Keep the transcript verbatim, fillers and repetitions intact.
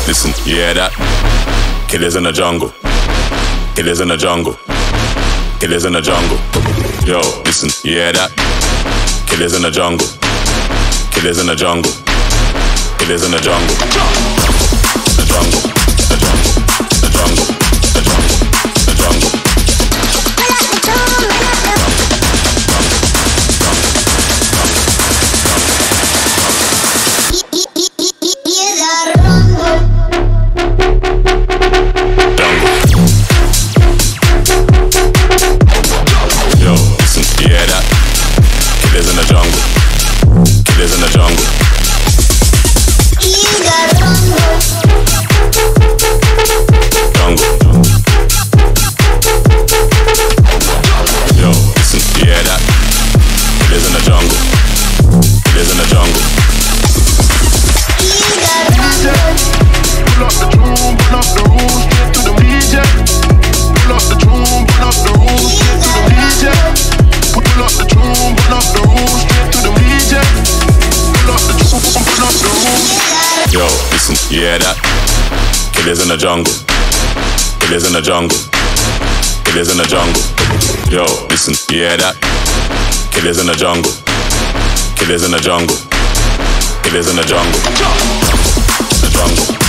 listen, you hear that? Killers in the jungle. Killers in the jungle. Killers in the jungle. Yo, listen, you hear that? Killers in the jungle. Killers in the jungle. Killers in the jungle. The jungle. The jungle. The jungle. The jungle. The jungle. Yo, listen, you hear that? Killers in the jungle. Killers in the jungle. Jungle. Yo, listen, you hear that? Killers in the jungle. Killers in the jungle. Pull up the tune, pull up the rules, straight to the D J. Pull up the tune, pull up the rules, straight to the D J. Pull up the tune, pull up the rules, straight to the D J. Pull up the tune, pull up the rules. Yo, listen, you hear that? Killers in the jungle. Killers in the jungle. Killers in the jungle. Yo, listen, you hear that? Killers in the jungle. Killers in the jungle. Killers in the jungle. The jungle.